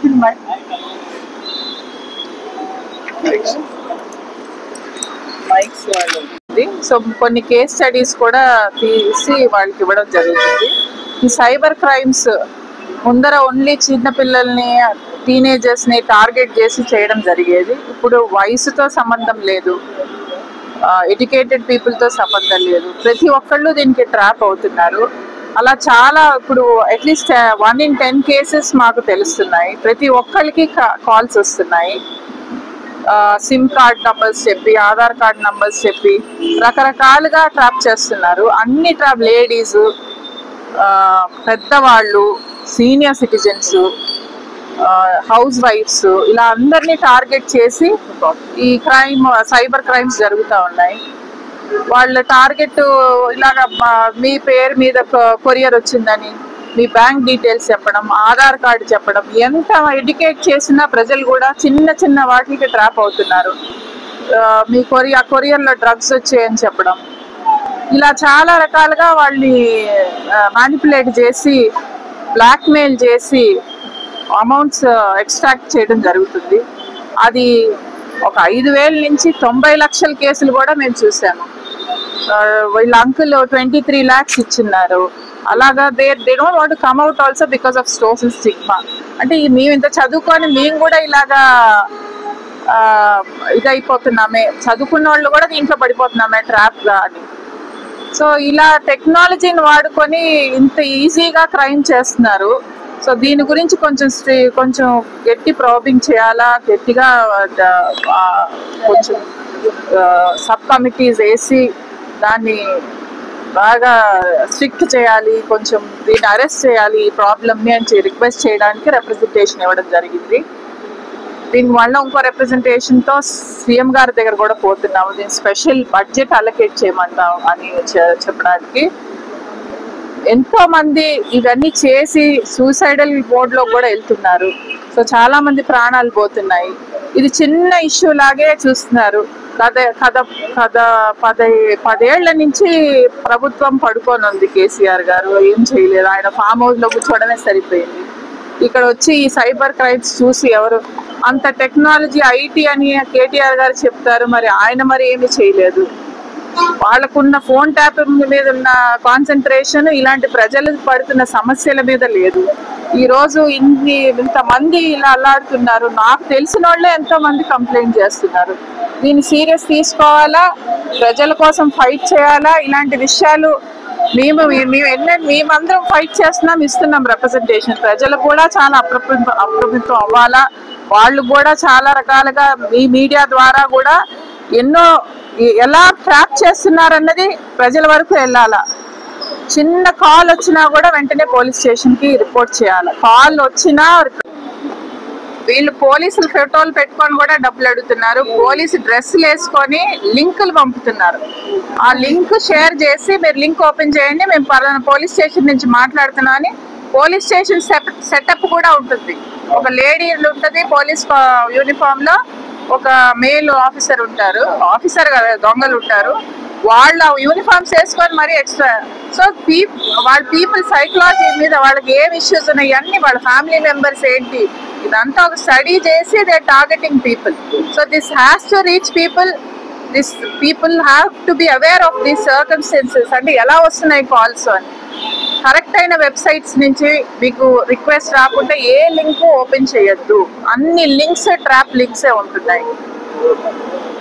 So కొన్ని case studies కూడా తీసి వాళ్ళకి ఇవ్వడం జరుగుతుంది. ఈ సైబర్ క్రైమ్స్ ముందర ఓన్లీ చిన్న పిల్లల్ని, టీనేజర్స్ని టార్గెట్ చేసి చేయడం జరిగేది. ఇప్పుడు వయసుతో సంబంధం లేదు, ఎడ్యుకేటెడ్ పీపుల్తో సంబంధం లేదు, ప్రతి ఒక్కళ్ళు దీనికి ట్రాప్ అవుతున్నారు. అలా చాలా ఇప్పుడు అట్లీస్ట్ 1 in 10 కేసెస్ మాకు తెలుస్తున్నాయి. ప్రతి ఒక్కరికి కాల్స్ వస్తున్నాయి. సిమ్ కార్డ్ నంబర్స్ చెప్పి, ఆధార్ కార్డ్ నంబర్స్ చెప్పి రకరకాలుగా ట్రాప్ చేస్తున్నారు. అన్ని ట్రాప్, లేడీస్, పెద్దవాళ్ళు, సీనియర్ సిటిజన్స్, హౌస్ వైఫ్స్, ఇలా అందరినీ టార్గెట్ చేసి ఈ సైబర్ క్రైమ్స్ జరుగుతూ ఉన్నాయి. వాళ్ళ టార్గెట్ ఇలాగ మీ పేరు మీద కొరియర్ వచ్చిందని, మీ బ్యాంక్ డీటెయిల్స్ చెప్పడం, ఆధార్ కార్డు చెప్పడం. ఎంత ఎడ్యుకేట్ చేసినా ప్రజలు కూడా చిన్న చిన్న వాటికి ట్రాప్ అవుతున్నారు. మీ కొరియర్లో డ్రగ్స్ వచ్చాయని చెప్పడం, ఇలా చాలా రకాలుగా వాళ్ళని మ్యానిపులేట్ చేసి, బ్లాక్మెయిల్ చేసి అమౌంట్స్ ఎక్స్ట్రాక్ట్ చేయడం జరుగుతుంది. అది ఒక 5,000 నుంచి 90 లక్షల కేసులు కూడా మేము చూసాము. వీళ్ళ అంకుల్ 23 lakhs ఇచ్చిన్నారు. అలాగా they don't want to come out also because of social stigma. అంటే మేము ఇంత చదువుకొని మేము కూడా ఇలాగా ఇదైపోతున్నామే, చదువుకున్న వాళ్ళు కూడా దీంట్లో పడిపోతున్నామే ట్రాప్గా అని. సో ఇలా టెక్నాలజీని వాడుకొని ఇంత ఈజీగా క్రైమ్ చేస్తున్నారు. సో దీని గురించి కొంచెం గట్టి ప్రాబింగ్ చేయాలా, గట్టిగా కొంచెం సబ్ కమిటీస్ వేసి దాన్ని బాగా స్ట్రిక్ట్ చేయాలి, కొంచెం దీన్ని అరెస్ట్ చేయాలి ఈ ప్రాబ్లమ్ని అని రిక్వెస్ట్ చేయడానికి రిప్రజెంటేషన్ ఇవ్వడం జరిగింది. దీనివల్ల ఇంకో రిప్రజెంటేషన్తో సీఎం గారి దగ్గర కూడా పోతున్నాము. దీని స్పెషల్ బడ్జెట్ అలొకేట్ చేయమంటాం అని చెప్పడానికి. ఎంతో మంది ఇవన్నీ చేసి సూసైడల్ మోడ్లో కూడా వెళ్తున్నారు. సో చాలా మంది ప్రాణాలు పోతున్నాయి. ఇది చిన్న ఇష్యూ లాగే చూస్తున్నారు. 10 ఏళ్ల నుంచి ప్రభుత్వం పడుకొని ఉంది. కేసీఆర్ గారు ఏం చేయలేదు, ఆయన ఫామ్ హౌస్లో కూర్చోవడమే సరిపోయింది. ఇక్కడ వచ్చి ఈ సైబర్ క్రైమ్స్ చూసి ఎవరు అంత టెక్నాలజీ, ఐటీ అని కేటీఆర్ గారు చెప్తారు, మరి ఆయన మరి ఏమీ చేయలేదు. వాళ్ళకున్న ఫోన్ ట్యాపింగ్ మీద ఉన్న కాన్సన్ట్రేషన్ ఇలాంటి ప్రజలు పడుతున్న సమస్యల మీద లేదు. ఈరోజు ఇంతమంది ఇలా అల్లాడుతున్నారు. నాకు తెలిసిన వాళ్ళే ఎంతో మంది కంప్లైంట్ చేస్తున్నారు. దీన్ని సీరియస్ తీసుకోవాలా, ప్రజల కోసం ఫైట్ చేయాలా. ఇలాంటి విషయాలు మేమందరం ఫైట్ చేస్తున్నాం, ఇస్తున్నాం రిప్రజెంటేషన్. ప్రజలు కూడా చాలా అప్రమత్తం అవ్వాలా. వాళ్ళు కూడా చాలా రకాలుగా ఈ మీడియా ద్వారా కూడా ఎలా ట్రాప్ చేస్తున్నారన్నది ప్రజల వరకు వెళ్ళాలా. చిన్న కాల్ వచ్చినా కూడా వెంటనే పోలీస్ స్టేషన్కి రిపోర్ట్ చేయాలి. కాల్ వచ్చినా వీళ్ళు పోలీసులు ఫోటోలు పెట్టుకొని కూడా డబ్బులు అడుగుతున్నారు. పోలీసు డ్రెస్సులు వేసుకొని లింకులు పంపుతున్నారు. ఆ లింక్ షేర్ చేసి మీరు లింక్ ఓపెన్ చేయండి, మేము పోలీస్ స్టేషన్ నుంచి మాట్లాడుతున్నాం అని. పోలీస్ స్టేషన్ సెటప్ కూడా ఉంటుంది. ఒక లేడీ ఉంటుంది పోలీస్ యూనిఫామ్ లో, ఒక మేల్ ఆఫీసర్ ఉంటారు, ఆఫీసర్ కదా దొంగలు ఉంటారు. వాళ్ళ యూనిఫామ్స్ వేసుకొని మరి ఎక్స్ట్రా. సో వాళ్ళ పీపుల్ సైకలాజీ మీద వాళ్ళకి ఏం ఇష్యూస్ ఉన్నాయి అన్ని, వాళ్ళ ఫ్యామిలీ మెంబర్స్ ఏంటి, ఇదంతా ఒక స్టడీ చేసి they targeting people. So this has to reach people. This people have to be aware of these circumstances. అంటే ఎలా వస్తున్నాయి కాల్స్ అని. కరెక్ట్ అయిన వెబ్సైట్స్ నుంచి మీకు రిక్వెస్ట్ రాకుండా ఏ లింక్ ఓపెన్ చేయొద్దు. అన్ని లింక్స్ ట్రాప్ లింక్సే ఉంటున్నాయి.